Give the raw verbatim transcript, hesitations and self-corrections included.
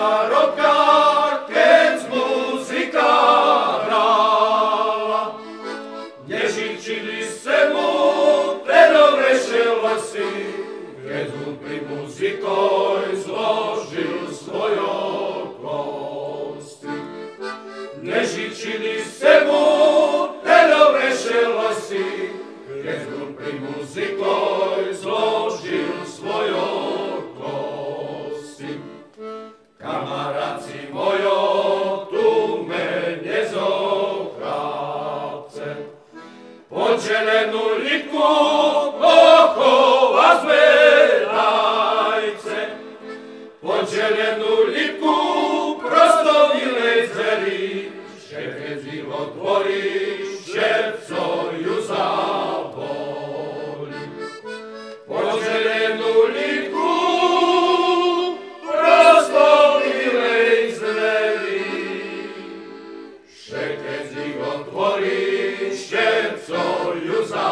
baroka, keď muzika hrala. Nežičili se mu, predovrešilo si, keď mu pri muzikoj zložil svojo kosti. Nežičili se mu, predovrešilo si, keď mu pri muzikoj zložil svojo kosti. Kamaráci mojo, tu me nezochrávce, počelenú lipku ochova zvedajce, počelenú lipku prosto milej dveri, že keď si otvoríš, šepco ju zabolí. Počelenú lipku prosto milej dveri, že keď si otvoríš, šepco ju zabolí.